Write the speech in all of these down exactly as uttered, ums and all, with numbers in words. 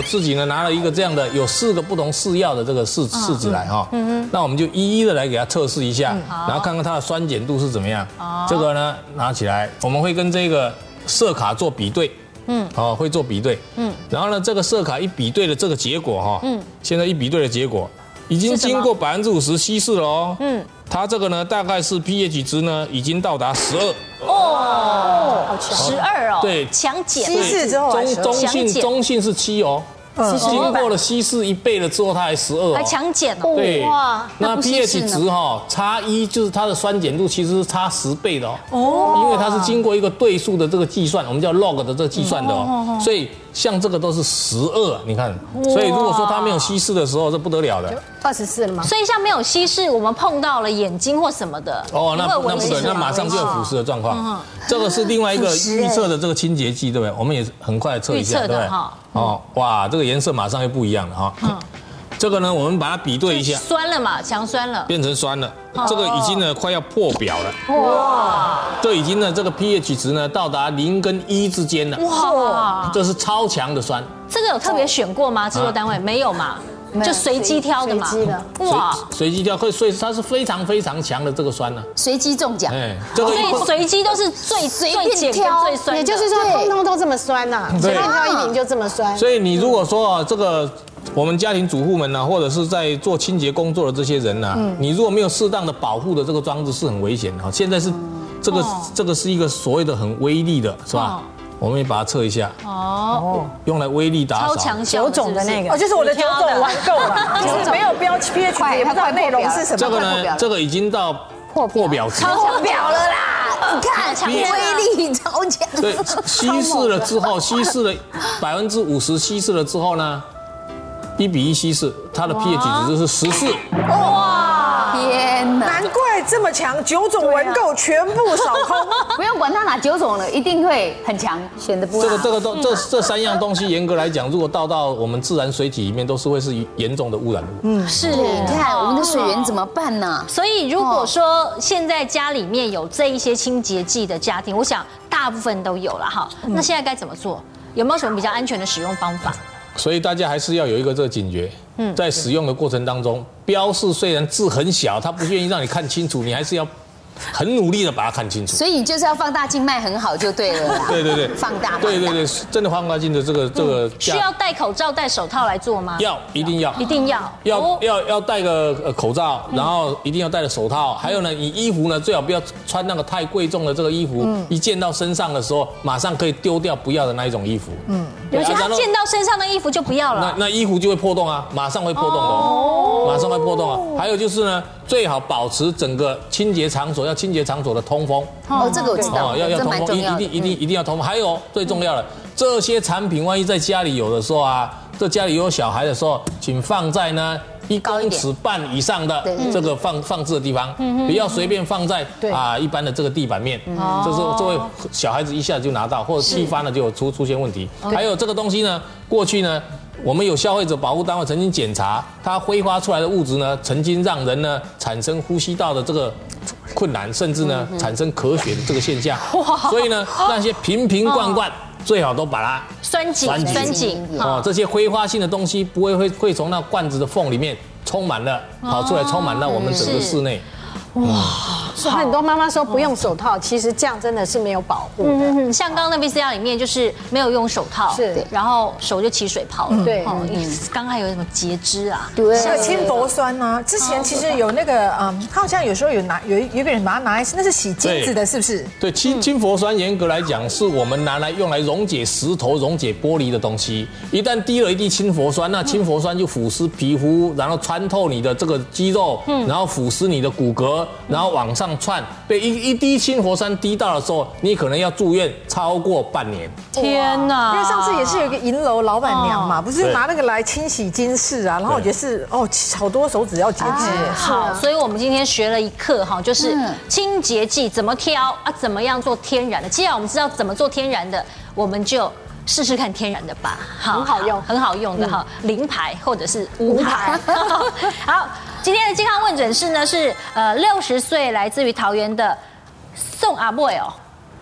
自己呢拿了一个这样的有四个不同试药的这个试试纸来哈，嗯那我们就一一的来给它测试一下，然后看看它的酸碱度是怎么样。这个呢拿起来，我们会跟这个色卡做比对，嗯，好，会做比对，嗯，然后呢这个色卡一比对的这个结果哈，嗯，现在一比对的结果已经经过百分之五十稀释了哦，嗯。它这个呢，大概是 pH 值呢，已经到达十二哦，十二哦， 对， 强碱稀释之后中中性中性是七哦，经过了稀释一倍了之后，它还十二， 还强碱哦， 对， 哇， 那 pH 值哈差一就是它的酸碱度其实是差十倍的哦，哦，因为它是经过一个对数的这个计算，我们叫 log 的这个计算的哦，所以像这个都是十二，你看，所以如果说它没有稀释的时候，这不得了的。 二十四了吗？ 所以像没有稀释，我们碰到了眼睛或什么的， 哦，那那不对，那马上就有腐蚀的状况。这个是另外一个预测的这个清洁剂，对不对？我们也很快测一下，对不对？哦，哇，这个颜色马上又不一样了哈。嗯，这个呢，我们把它比对一下， 酸了嘛，强酸了， 变成酸了。这个已经呢快要破表了。哇，这已经呢这个 pH 值呢到达零跟一之间了。哇，这是超强的酸。 这个有特别选过吗？制作单位没有嘛？就随机挑的嘛， 哇，随机挑会，所以它是非常非常强的这个酸呢， 随机中奖， 哎， 所以随机都是最随便挑最酸， 也就是说通通都这么酸呐，随便挑一瓶就这么酸。 所以你如果说啊，这个我们家庭主妇们呢，或者是在做清洁工作的这些人呢，你如果没有适当的保护的这个装置是很危险的哈。现在是这个这个是一个所谓的很威力的，是吧？我们也把它测一下哦，用来威力打扫。 超强效九种的那个哦，就是我的九种玩够了，就是没有标 pH 值，也不知道内容是什么。 这个呢，这个已经到破破表值， 破表了啦！你看，威力超强。 对，稀释了之后，稀释了百分之五十，稀释了之后呢，一比一稀释，它的 pH 值就是十四。 哇！天哪！ 难怪这么强，九种文垢全部扫空， 不用管它哪九种了，一定会很强，选的不好。 这个这个都这这三样东西，严格来讲，如果倒到我们自然水体里面，都是会是严重的污染物。 嗯，是。 你看我们的水源怎么办呢？ 所以如果说现在家里面有这一些清洁剂的家庭，我想大部分都有了哈。那现在该怎么做？有没有什么比较安全的使用方法？ 所以大家还是要有一个这个警觉，在使用的过程当中，标示虽然字很小，它不愿意让你看清楚，你还是要很努力的把它看清楚。 所以你就是要放大镜卖很好就对了啦。 对对对， 放大。 对对对，真的放大镜的这个这个需要戴口罩、戴手套来做吗？ 要，一定要， 一定要， 要要要戴个口罩，然后一定要戴个手套。还有呢，你衣服呢最好不要穿那个太贵重的这个衣服，一见到身上的时候，马上可以丢掉不要的那一种衣服。嗯。 有些他见到身上的衣服就不要了， 那那衣服就会破洞啊，马上会破洞的哦，马上会破洞啊。还有就是呢，最好保持整个清洁场所要清洁场所的通风哦，这个我知道， 要要通风，一定一定一定要通风。还有最重要的，这些产品万一在家里有的时候啊，这家里有小孩的时候，请放在呢一公尺半以上的这个放放置的地方，不要随便放在啊一般的这个地板面，这是这位小孩子一下就拿到，或者踢翻了就有出出现问题。还有这个东西呢，过去呢，我们有消费者保护单位曾经检查，它挥发出来的物质呢，曾经让人呢产生呼吸道的这个困难，甚至呢产生咳血的这个现象。所以呢，那些瓶瓶罐罐最好都把它拴紧，拴紧哦，这些挥发性的东西不会会会从那罐子的缝里面充满了跑出来，充满到我们整个室内。 哇，所以很多妈妈说不用手套，其实这样真的是没有保护的。 像刚刚那 V C R 里面就是没有用手套， 是， 然后手就起水泡了。 对， 刚刚还有什么截肢啊？ 对，像氢氟酸呢，之前其实有那个嗯，他好像有时候有拿有有一个人把它拿来，那是洗金子的，是不是？ 对，氢氢氟酸严格来讲是我们拿来用来溶解石头、溶解玻璃的东西。一旦滴了一滴氢氟酸，那氢氟酸就腐蚀皮肤，然后穿透你的这个肌肉，然后腐蚀你的骨骼。然后往上窜，被一一滴氢氟酸滴到的时候，你可能要住院超过半年。 天哪！ 因为上次也是有一个银楼老板娘嘛，不是拿那个来清洗金饰啊，然后我觉得是哦，好多手指要截肢。 好，所以我们今天学了一课哈，就是清洁剂怎么挑啊，怎么样做天然的。既然我们知道怎么做天然的，我们就试试看天然的吧。 很好用， 很好用的哈，零牌或者是无牌。好。今天的健康问诊室呢是呃六十岁来自于桃园的宋阿妹哦，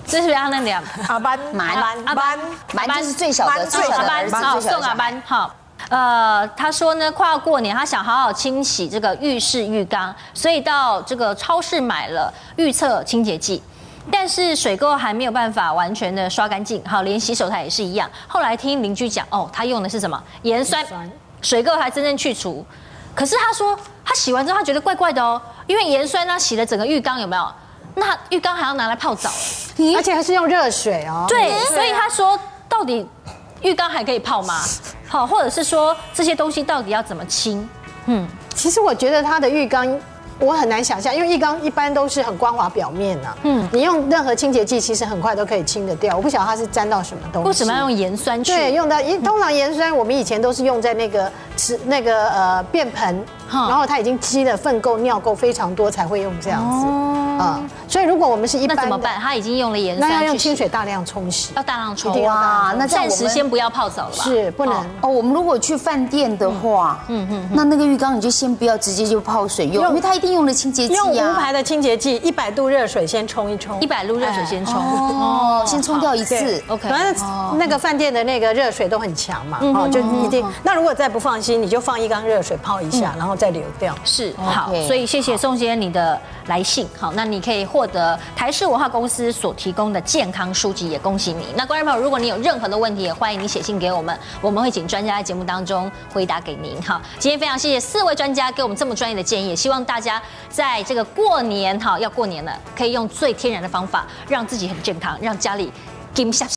这是他那两阿班蛮阿班蛮就是最小的，最小阿班的儿子， 好最小的小孩宋阿班好。呃，他说呢，快要过年，他想好好清洗这个浴室浴缸，所以到这个超市买了预测清洁剂，但是水沟还没有办法完全的刷干净，好，连洗手台也是一样。后来听邻居讲，哦，他用的是什么盐酸，水沟还真正去除。可是他说，他洗完之后他觉得怪怪的哦，因为盐酸他洗了整个浴缸有没有？那浴缸还要拿来泡澡， 而且还是用热水哦。 对，所以他说，到底浴缸还可以泡吗？好，或者是说这些东西到底要怎么清？嗯， 其实我觉得它的浴缸，我很难想象，因为浴缸一般都是很光滑表面啊，嗯，你用任何清洁剂，其实很快都可以清得掉。我不晓得它是沾到什么东西。 为什么要用盐酸去？ 对，用到通常盐酸，我们以前都是用在那个吃那个呃便盆，然后它已经积了粪垢、尿垢非常多才会用这样子。啊，所以如果我们是一般的， 那怎么办？他已经用了盐酸， 那要用清水大量冲洗， 要大量冲。 哇， 那暂时先不要泡澡了吧？ 是不能哦。我们如果去饭店的话，嗯嗯，那那个浴缸你就先不要直接就泡水用，因为它一定用了清洁剂啊。 用无牌的清洁剂，一百度热水先冲一冲， 一百度热水先冲， 哦，先冲掉一次。 OK， 反正那个饭店的那个热水都很强嘛，哦，就一定。那如果再不放心，你就放一缸热水泡一下，然后再流掉。 是好，所以谢谢宋先生你的来信。好，那你可以获得台视文化公司所提供的健康书籍，也恭喜你。那观众朋友，如果你有任何的问题，也欢迎你写信给我们，我们会请专家在节目当中回答给您。好，今天非常谢谢四位专家给我们这么专业的建议，也希望大家在这个过年哈要过年了，可以用最天然的方法，让自己很健康，让家里金下。